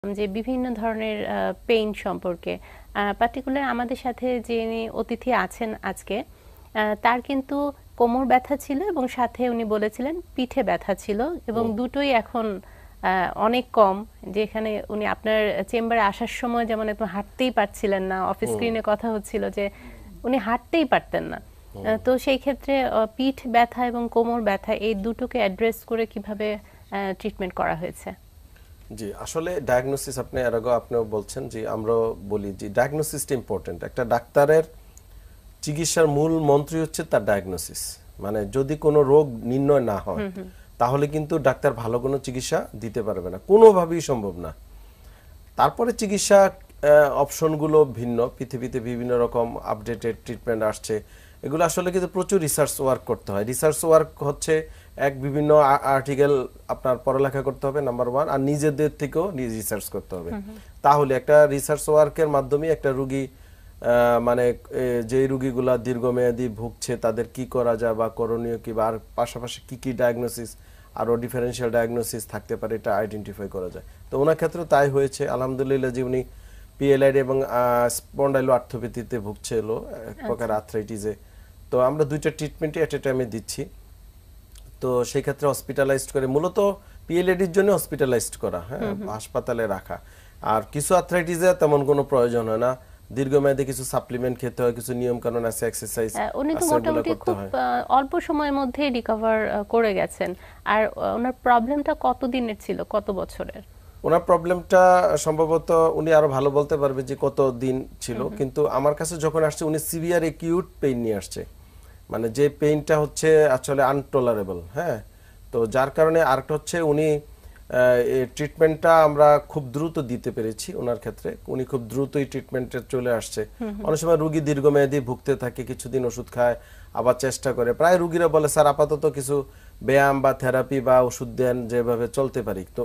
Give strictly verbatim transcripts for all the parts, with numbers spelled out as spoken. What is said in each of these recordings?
যে বিভিন্ন ধরনের পেইন সম্পর্কে, পার্টিকুলার আমাদের সাথে যিনি অতিথি আছেন আজকে তার কিন্তু কোমর ব্যথা ছিল এবং সাথে উনি বলেছিলেন পিঠে ব্যথা ছিল এবং দুটোই এখন অনেক কম। যেখানে উনি আপনার চেম্বারে আসার সময় যেমন একটু হাঁটতেই পারছিলেন না, অফিস স্ক্রিনে কথা হচ্ছিল যে উনি হাঁটতেই পারতেন না। তো সেই ক্ষেত্রে পিঠ ব্যথা এবং কোমর ব্যথা এই দুটোকে অ্যাড্রেস করে কিভাবে ট্রিটমেন্ট করা হয়েছে? জি, আসলে ডায়াগনোসিস আপনি এর আগে আপনিও বলছেন যে আমরা বলি যে ডায়াগনোসিসটা ইম্পর্টেন্ট। একটা ডাক্তারের চিকিৎসার মূল মন্ত্রই হচ্ছে তার ডায়াগনোসিস। মানে যদি কোনো রোগ নির্ণয় না হয় তাহলে কিন্তু ডাক্তার ভালো কোনো চিকিৎসা দিতে পারবে না, কোনোভাবেই সম্ভব না। তারপরে চিকিৎসা অপশনগুলো ভিন্ন, পৃথিবীতে বিভিন্ন রকম আপডেটেড ট্রিটমেন্ট আসছে। এগুলো আসলে কিন্তু প্রচুর রিসার্চ ওয়ার্ক করতে হয়। রিসার্চ ওয়ার্ক হচ্ছে এক বিভিন্ন আর্টিকেল আপনার পড়ালেখা করতে হবে নাম্বার ওয়ান, আর নিজেদের থেকেও রিসার্চ করতে হবে। তাহলে একটা রিসার্চ ওয়ার্কের মাধ্যমে একটা রুগী মানে যে রুগীগুলা দীর্ঘমেয়াদী ভুগছে তাদের কি করা যায় বা করণীয় কি, বা আর পাশাপাশি কি কি ডায়াগনোসিস আরও ডিফারেন্সিয়াল ডায়াগনোসিস থাকতে পারে এটা আইডেন্টিফাই করা যায়। তো ওনার ক্ষেত্রে তাই হয়েছে আলহামদুলিল্লাহ, যে উনি পিএলআইডি এবং স্পন্ডাইলো আর্থ্রোপ্যাথিতে ভুগছিল, এক প্রকার আর্থ্রাইটিসে। তো আমরা দুইটা ট্রিটমেন্টই এট এ টাইমে দিচ্ছি। তো সেই ক্ষেত্রে হসপিটালাইজড করে, মূলত পিএলআইডির জন্য হসপিটালাইজড করা, হ্যাঁ, হাসপাতালে রাখা। আর কিছু আর্থ্রাইটিসে তেমন কোনো প্রয়োজন হয় না, দীর্ঘমেয়াদী কিছু সাপ্লিমেন্ট খেতে হয়, কিছু নিয়ম কানুন আছে, এক্সারসাইজ উনি তো মোটামুটি খুব অল্প সময়ের মধ্যে রিকভার করে গেছেন। আর ওনার প্রবলেমটা কত দিনের ছিল, কত বছরের? ওনার প্রবলেমটা সম্ভবত উনি আরো ভালো বলতে পারবে যে কত দিন ছিল, কিন্তু আমার কাছে যখন আসছে উনি সিভিয়ার একিউট পেইন নিয়ে আসছে, মানে যে পেইনটা হচ্ছে আসলে আনটলারেবল। হ্যাঁ, তো যার কারণে আরেকটা হচ্ছে উনি ট্রিটমেন্টটা আমরা খুব দ্রুত দিতে পেরেছি ওনার ক্ষেত্রে। উনি খুব দ্রুতই ট্রিটমেন্টে চলে আসছে। অনেক সময় রুগী দীর্ঘমেয়াদী ভুগতে থাকে, কিছুদিন ওষুধ খায়, আবার চেষ্টা করে। প্রায় রুগীরা বলে স্যার আপাতত কিছু ব্যায়াম বা থেরাপি বা ওষুধ দেন যেভাবে চলতে পারি। তো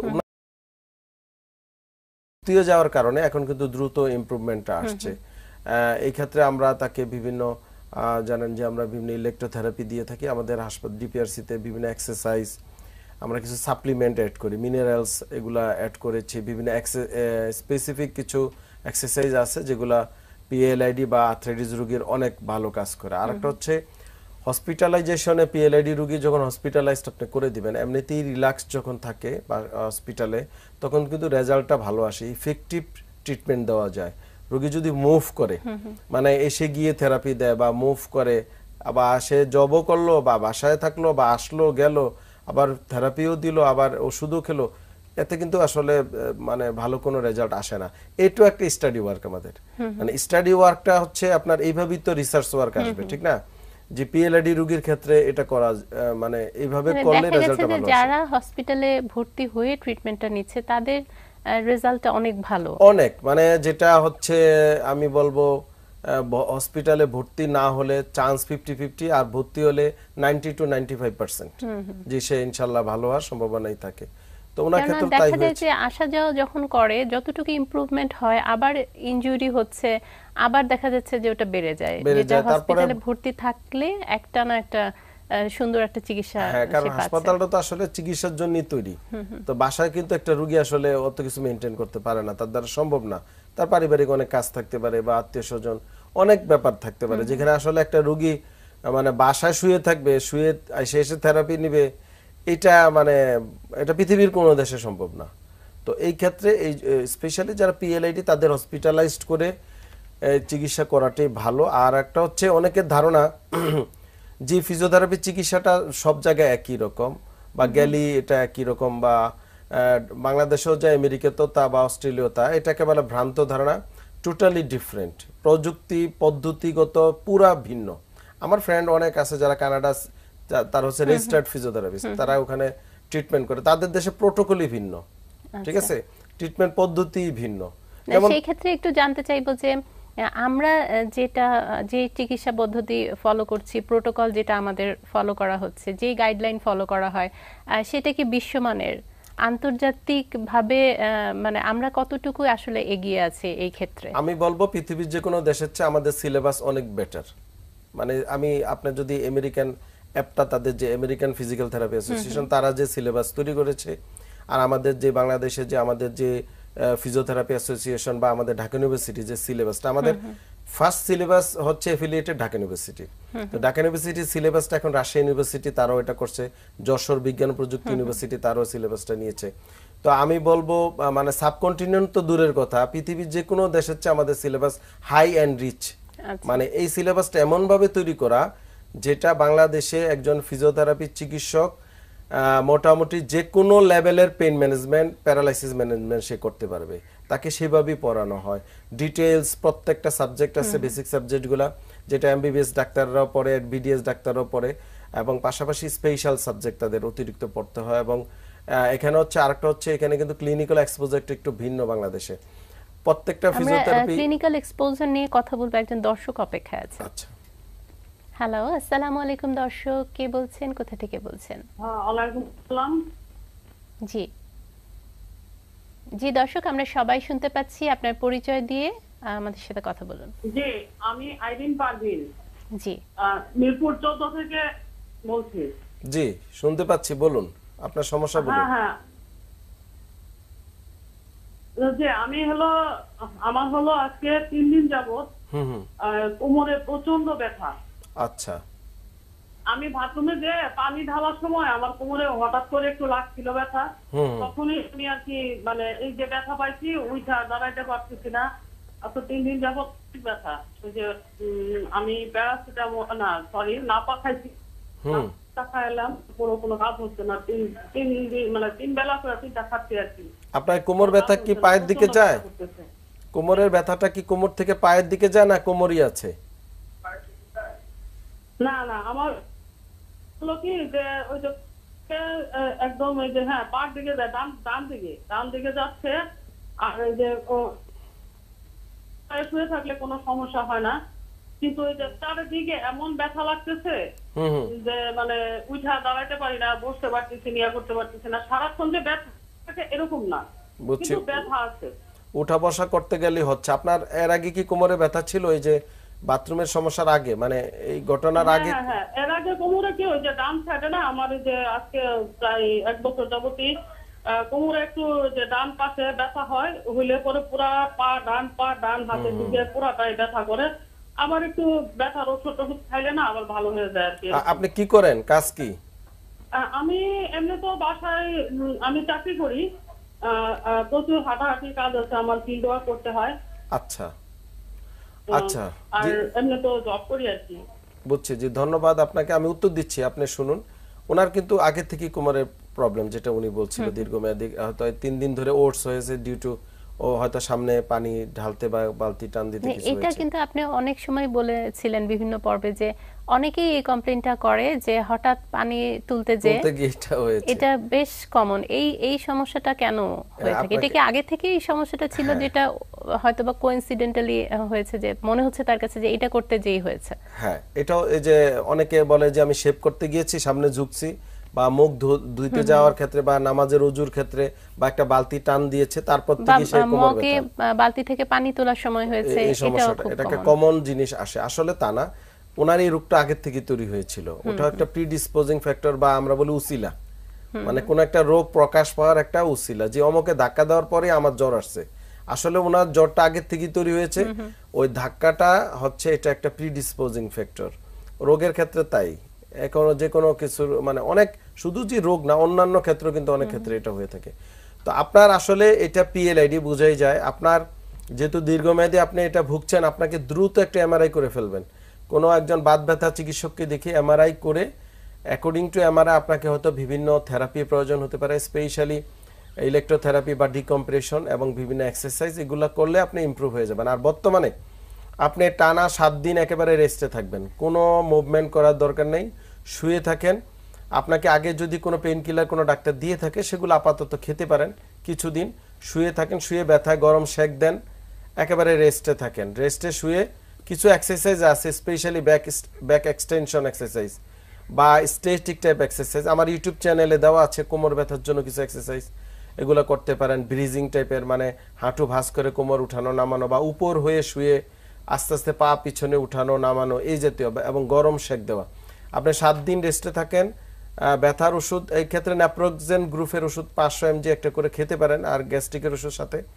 যাওয়ার কারণে এখন কিন্তু দ্রুত ইমপ্রুভমেন্টটা আসছে। এই ক্ষেত্রে আমরা তাকে বিভিন্ন জানেন যে আমরা বিভিন্ন ইলেকট্রোথেরাপি দিয়ে থাকি আমাদের হাসপাতাল ডিপিআরসিতে, বিভিন্ন এক্সারসাইজ, আমরা কিছু সাপ্লিমেন্ট অ্যাড করি, মিনারেলস এগুলা অ্যাড করেছি, বিভিন্ন স্পেসিফিক কিছু এক্সারসাইজ আছে যেগুলা পিএলআইডি বা আর্থ্রাইটিস রোগীর অনেক ভালো কাজ করে। আরেকটা হচ্ছে হসপিটালাইজেশনে, পিএলআইডি রোগী যখন হসপিটালাইজড আপনি করে দিবেন, এমনিতেই রিল্যাক্স যখন থাকে বা হসপিটালে, তখন কিন্তু রেজাল্টটা ভালো আসে, ইফেক্টিভ ট্রিটমেন্ট দেওয়া যায়। রোগী যদি মুভ করে, মানে এসে গিয়ে থেরাপি দেয় বা মুভ করে, আবার সে জবও করলো বা বাসায় থাকলো বা আসলো গেল, আবার থেরাপিও দিল, আবার ওষুধও খেলো, এতে কিন্তু আসলে মানে ভালো কোনো রেজাল্ট আসে না। এটাও একটা স্টাডি ওয়ার্ক আমাদের, মানে স্টাডি ওয়ার্কটা হচ্ছে আপনার এইভাবেই তো রিসার্চ ওয়ার্ক আসবে, ঠিক না? যে পিএলআইডি রোগীর ক্ষেত্রে এটা করা মানে এইভাবে করলে রেজাল্টটা ভালো আসে। যারা হসপিটালে ভর্তি হয়ে ট্রিটমেন্টটা নিচ্ছে তাদের রেজাল্টটা অনেক ভালো, অনেক, মানে যেটা হচ্ছে আমি বলবো হসপিটালে ভর্তি না হলে চান্স ফিফটি ফিফটি, আর ভর্তি হলে ninety two ninety five percent যে সে ইনশাল্লাহ ভালো হওয়ার সম্ভাবনাই থাকে। তো ওনার ক্ষেত্রে তাই হয়েছে। আসা যাওয়া যখন করে যতটুকু ইমপ্রুভমেন্ট হয়, আবার ইনজুরি হচ্ছে, আবার দেখা যাচ্ছে যে ওটা বেড়ে যায়, যেটা হসপিটালে ভর্তি থাকলে একটা না একটা সুন্দর একটা চিকিৎসা। হ্যাঁ, কারণ হাসপাতালটা তো আসলে চিকিৎসার জন্যই তৈরি। তো বাসায় কিন্তু একটা রোগী আসলে অত কিছু মেইনটেইন করতে পারে না, তার দ্বারা সম্ভব না। তার পারিবারিক অনেক কাজ থাকতে পারে বা আত্মীয় স্বজন অনেক ব্যাপার থাকতে পারে, যেখানে আসলে একটা রোগী মানে বাসায় শুয়ে থাকবে, শুয়ে এসে এসে থেরাপি নিবে, এটা মানে এটা পৃথিবীর কোনো দেশে সম্ভব না। তো এই ক্ষেত্রে এই স্পেশালি যারা পিএলআইডি তাদের হসপিটালাইজড করে চিকিৎসা করাটাই ভালো। আর একটা হচ্ছে অনেকের ধারণা যে ফিজিওথেরাপি চিকিৎসাটা সব জায়গায় একই রকম, বা গেলি এটা একই রকম, বা বাংলাদেশেও যা আমেরিকাতেও তা বা অস্ট্রেলিয়াও তা, এটা একেবারে ভ্রান্ত ধারণা, টোটালি ডিফারেন্ট। প্রযুক্তি পদ্ধতিগত পুরা ভিন্ন। আমার ফ্রেন্ড অনেক আছে যারা কানাডা, তার হচ্ছে রেজিস্টার্ড ফিজিওথেরাপিস্ট, তারা ওখানে ট্রিটমেন্ট করে, তাদের দেশে প্রোটোকলই ভিন্ন, ঠিক আছে, ট্রিটমেন্ট পদ্ধতি ভিন্ন। সেই ক্ষেত্রে একটু জানতে চাইবো যে আমরা যেটা যে চিকিৎসা পদ্ধতি ফলো করছি, প্রোটোকল যেটা আমাদের ফলো করা হচ্ছে, যে গাইডলাইন ফলো করা হয়, সেটা কি বিশ্বমানের, আন্তর্জাতিক ভাবে মানে আমরা কতটুকু আসলে এগিয়ে আছি এই ক্ষেত্রে? আমি বলবো পৃথিবীর যে কোনো দেশের চেয়ে আমাদের সিলেবাস অনেক বেটার। মানে আমি আপনার যদি আমেরিকান অ্যাপটা, তাদের যে আমেরিকান ফিজিক্যাল থেরাপি অ্যাসোসিয়েশন, তারা যে সিলেবাস তৈরি করেছে, আর আমাদের যে বাংলাদেশে যে আমাদের যে ফিজিওথেরাপি অ্যাসোসিয়েশন বা আমাদের ঢাকা ইউনিভার্সিটি যে সিলেবাসটা আমাদের ফার্স্ট সিলেবাস হচ্ছে এফিলিয়েটেড ঢাকা ইউনিভার্সিটি। তো ঢাকা ইউনিভার্সিটির সিলেবাসটা এখন রাজশাহী ইউনিভার্সিটি তারাও এটা করছে, যশোর বিজ্ঞান ও প্রযুক্তি ইউনিভার্সিটি তারাও সিলেবাসটা নিয়েছে। তো আমি বলবো মানে সাবকন্টিনেন্ট তো দূরের কথা, পৃথিবীর যে কোনো দেশের চেয়ে আমাদের সিলেবাস হাই অ্যান্ড রিচ। মানে এই সিলেবাসটা এমন ভাবে তৈরি করা যেটা বাংলাদেশে একজন ফিজিওথেরাপি চিকিৎসক মোটামুটি যে কোনো লেভেলের পেইন ম্যানেজমেন্ট, প্যারালাইসিস ম্যানেজমেন্ট সে করতে পারবে, তাকে সেভাবেই পড়ানো হয়। ডিটেইলস প্রত্যেকটা সাবজেক্ট আছে, বেসিক সাবজেক্টগুলো যেটা এমবিবিএস ডাক্তাররাও পড়ে, বিডিএস ডাক্তাররাও পড়ে, এবং পাশাপাশি স্পেশাল সাবজেক্ট তাদের অতিরিক্ত পড়তে হয়। এবং এখানে হচ্ছে আরেকটা হচ্ছে এখানে কিন্তু ক্লিনিক্যাল এক্সপোজারটা একটু ভিন্ন বাংলাদেশে। প্রত্যেকটা ফিজিওথেরাপি ক্লিনিক্যাল এক্সপোজার নিয়ে কথা বলবো, একজন দর্শক অপেক্ষায় আছে। আচ্ছা, হ্যালো, আসসালামু আলাইকুম দর্শক, কে বলছেন, কোথা থেকে বলছেন? হ্যাঁ, ওয়ালাইকুম আসসালাম। জি জি দর্শক, আমরা সবাই শুনতে পাচ্ছি, আপনার পরিচয় দিয়ে আমাদের সাথে কথা বলুন। জি, আমি আইরিন পারভিন, জি মিরপুর চৌদ্দ থেকে বলছি। জি শুনতে পাচ্ছি, বলুন আপনার সমস্যা বলুন। হ্যাঁ হ্যাঁ, যে আমি হলো আমার হলো আজকে তিন দিন যাবত হুম হুম কোমরে প্রচন্ড ব্যথা। আচ্ছা, আমি বাথরুমে যে পানি ঢালার সময় আমার কোমরে হঠাৎ করে একটু লাগছিল ব্যথা, তখনই আমি আর কি মানে এই যে ব্যথা পাইছি, উঠা দাঁড়াইতে পারতেছি না। আচ্ছা, তিন দিন যাবত ব্যথা। ওই যে আমি প্যারাসিটামল না সরি নাপা খাইছি, খাইলাম, কোনো কোনো কাজ হচ্ছে না। তিন তিন দিন মানে তিন বেলা করে তিনটা খাচ্ছি আর কি। আপনার কোমর ব্যথা কি পায়ের দিকে যায়? কোমরের ব্যথাটা কি কোমর থেকে পায়ের দিকে যায় না কোমরই আছে? না না, আমার হলো কি যে ওই যে একদম ওই যে হ্যাঁ পার দিকে যায়, ডান ডান দিকে ডান দিকে যাচ্ছে। আর ওই যে শুয়ে থাকলে কোনো সমস্যা হয় না, কিন্তু ওই যে চারিদিকে এমন ব্যথা লাগতেছে যে মানে উঠা দাঁড়াইতে পারি না, বসতে পারতেছি না, করতে পারতেছি না। সারাক্ষণ যে ব্যথা থাকে এরকম না, কিন্তু ব্যথা আছে। উঠা বসা করতে গেলে হচ্ছে। আপনার এর আগে কি কোমরে ব্যথা ছিল এই যে বাথরুমের সমস্যার আগে, মানে এই ঘটনার আগে? হ্যাঁ হ্যাঁ, এর আগে কোমরে কি ওই যে ডান সাইডে না আমার এই যে আজকে প্রায় এক বছর যাবতই কোমরে একটু যে ডান পাশে ব্যথা হয়, হইলে পরে পুরা পা ডান পা ডান হাতে দিকে পুরাটাই ব্যথা করে। আবার একটু ব্যথার ওষুধ টষুধ খাইলে না আবার ভালো হয়ে যায় আর কি। আপনি কি করেন, কাজ কি? আমি এমনি তো বাসায় আমি চাকরি করি, প্রচুর হাঁটাহাঁটি কাজ আছে আমার, ফিল্ড ওয়ার্ক করতে হয়। আচ্ছা আচ্ছা, আর এমনি তো জব করি আর কি। বুঝছি জি, ধন্যবাদ আপনাকে। আমি উত্তর দিচ্ছি, আপনি শুনুন। ওনার কিন্তু আগে থেকে কোমরের প্রবলেম, যেটা উনি বলছিল দীর্ঘমেয়াদী, হয়তো তিন দিন ধরে ওটস হয়েছে ডিউ টু ও হয়তো সামনে পানি ঢালতে বা বালতি টান দিতে কিছু হয়েছে। এটা কিন্তু আপনি অনেক সময় বলেছিলেন বিভিন্ন পর্বে যে অনেকেই এই কমপ্লেইনটা করে যে হঠাৎ পানি তুলতে যে এটা হয়েছে, এটা বেশ কমন। এই এই সমস্যাটা কেন হয়ে থাকে? এটা কি আগে থেকেই এই সমস্যাটা ছিল, যেটা হয়তোবা কোইন্সিডেন্টালি হয়েছে, যে মনে হচ্ছে তার কাছে যে এটা করতে যেই হয়েছে? হ্যাঁ, এটাও এই যে অনেকে বলে যে আমি শেভ করতে গিয়েছি, সামনে ঝুঁকছি, বা মুখ ধুইতে যাওয়ার ক্ষেত্রে বা নামাজের ওযুর ক্ষেত্রে বা একটা বালতি টান দিয়েছে, তারপর থেকে সেই কোমর ব্যথা, বালতি থেকে পানি তোলার সময় হয়েছে, এই সমস্যাটা এটা একটা কমন জিনিস আসে। আসলে তা না, ওনার এই রোগটা আগে থেকে তৈরি হয়েছিল। ওটা একটা প্রিডিসপোজিং ফ্যাক্টর বা আমরা বলি উসিলা, মানে কোন একটা রোগ প্রকাশ পাওয়ার একটা উসিলা, যে অমুকে ধাক্কা দেওয়ার পরে আমার জ্বর আসছে। আসলে ওনার জ্বরটা আগে থেকে তৈরি হয়েছে, ওই ধাক্কাটা হচ্ছে এটা একটা প্রিডিসপোজিং ফ্যাক্টর। রোগের ক্ষেত্রে তাই, এখন যে কোনো কিছু মানে অনেক, শুধু যে রোগ না, অন্যান্য ক্ষেত্রে কিন্তু অনেক ক্ষেত্রে এটা হয়ে থাকে। তো আপনার আসলে এটা পিএলআইডি বোঝাই যায়। আপনার যেহেতু দীর্ঘমেয়াদী আপনি এটা ভুগছেন, আপনাকে দ্রুত একটা এমআরআই করে ফেলবেন। কোনো একজন বাত ব্যথা চিকিৎসককে দেখে এমআরআই করে, অ্যাকর্ডিং টু এমআরআই আপনাকে হয়তো বিভিন্ন থেরাপি প্রয়োজন হতে পারে, স্পেশালি ইলেকট্রোথেরাপি বা ডিকম্প্রেশন এবং বিভিন্ন এক্সারসাইজ, এগুলো করলে আপনি ইমপ্রুভ হয়ে যাবেন। আর বর্তমানে আপনি টানা সাত দিন একেবারে রেস্টে থাকবেন, কোনো মুভমেন্ট করার দরকার নেই, শুয়ে থাকেন। আপনাকে আগে যদি কোনো পেইন কিলার কোনো ডাক্তার দিয়ে থাকে, সেগুলো আপাতত খেতে পারেন কিছুদিন, শুয়ে থাকেন, শুয়ে ব্যথায় গরম শেক দেন, একেবারে রেস্টে থাকেন। রেস্টে শুয়ে কিছু এক্সারসাইজ আছে, specially back back extension exercise বা স্ট্যাটিক টাইপ এক্সারসাইজ আমার ইউটিউব চ্যানেলে দেওয়া আছে, কোমর ব্যথার জন্য কিছু এক্সারসাইজ, এগুলো করতে পারেন। ব্রিজিং টাইপের, মানে হাঁটু ভাঁজ করে কোমর উঠানো নামানো, বা উপর হয়ে শুয়ে আস্তে আস্তে পা পিছনে উঠানো নামানো, এই জাতীয়, এবং গরম শেক দেওয়া। আপনি সাত দিন রেস্টে থাকেন। ব্যথার ওষুধ এই ক্ষেত্রে ন্যাপ্রোক্সেন গ্রুপের ওষুধ পাঁচশো এমজি একটা করে খেতে পারেন, আর গ্যাস্ট্রিকের ওষুধ সাথে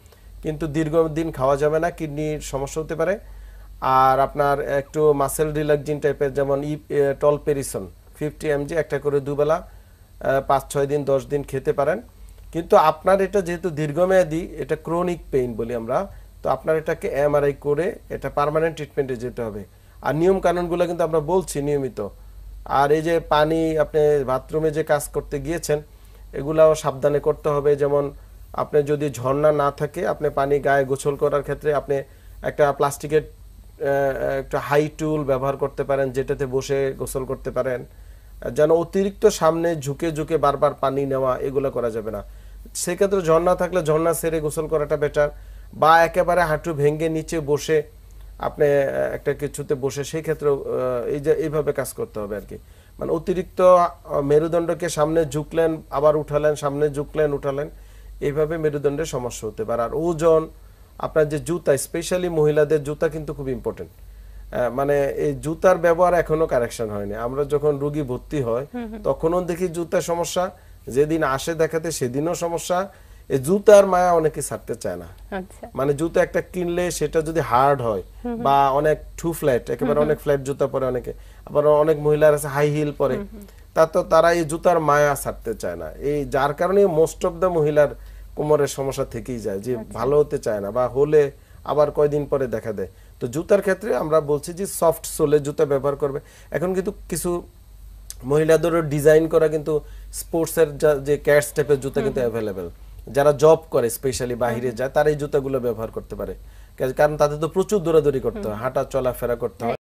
কিন্তু দীর্ঘদিন খাওয়া যাবে না, কিডনির সমস্যা হতে পারে। আর আপনার একটু মাসেল রিল্যাক্সিং টাইপের যেমন ই টলপেরিসন ফিফটি এমজি একটা করে দুবেলা পাঁচ ছয় দিন দশ দিন খেতে পারেন। কিন্তু আপনার এটা যেহেতু দীর্ঘমেয়াদী, এটা ক্রনিক পেইন বলি আমরা, তো আপনার এটাকে এমআরআই করে এটা পার্মানেন্ট ট্রিটমেন্টে যেতে হবে। আর নিয়ম কানুনগুলো কিন্তু আমরা বলছি নিয়মিত। আর এই যে পানি আপনি বাথরুমে যে কাজ করতে গিয়েছেন এগুলাও সাবধানে করতে হবে। যেমন আপনি যদি ঝর্ণা না থাকে, আপনি পানি গায়ে গোসল করার ক্ষেত্রে আপনি একটা প্লাস্টিকের একটা হাই টুল ব্যবহার করতে পারেন, যেটাতে বসে গোসল করতে পারেন। যেন অতিরিক্ত সামনে ঝুঁকে ঝুঁকে বারবার পানি নেওয়া এগুলো করা যাবে না। সেক্ষেত্রে ঝর্ণা থাকলে ঝর্ণা সেরে গোসল করাটা বেটার, বা একেবারে হাঁটু ভেঙে নিচে বসে আপনি একটা কিছুতে বসে সেই ক্ষেত্রে এই যে এইভাবে কাজ করতে হবে আর কি। মানে অতিরিক্ত মেরুদণ্ডকে সামনে ঝুঁকলেন আবার উঠালেন, সামনে ঝুঁকলেন উঠালেন, এইভাবে মেরুদণ্ডের সমস্যা হতে পারে। আর ওজন, আপনার যে জুতা, স্পেশালি মহিলাদের জুতা কিন্তু খুব ইম্পর্টেন্ট। মানে এই জুতার ব্যবহার এখনো কারেকশন হয়নি। আমরা যখন রোগী ভর্তি হয় তখনও দেখি জুতার সমস্যা, যেদিন আসে দেখাতে সেদিনও সমস্যা। এই জুতার মায়া অনেকে ছাড়তে চায় না। মানে জুতা একটা কিনলে সেটা যদি হার্ড হয় বা অনেক টু ফ্ল্যাট, একেবারে অনেক ফ্ল্যাট জুতা পরে অনেকে, আবার অনেক মহিলার আছে হাই হিল পরে, তা তো তারা এই জুতার মায়া ছাড়তে চায় না। এই যার কারণে মোস্ট অফ দ্য মহিলার কোমরের সমস্যা থেকেই যায়, যে ভালো হতে চায় না, বা হলে আবার কয়দিন পরে দেখা দেয়। তো জুতার ক্ষেত্রে আমরা বলছি যে সফট সোলে জুতা ব্যবহার করবে। এখন কিন্তু কিছু মহিলাদেরও ডিজাইন করা কিন্তু স্পোর্টসের যে ক্যাটস টাইপের জুতা কিন্তু অ্যাভেলেবেল। যারা জব করে স্পেশালি বাইরে যায় তারা এই জুতাগুলো ব্যবহার করতে পারে, কারণ তাদের তো প্রচুর দৌড়াদৌড়ি করতে হয়, হাঁটা চলাফেরা করতে হয়।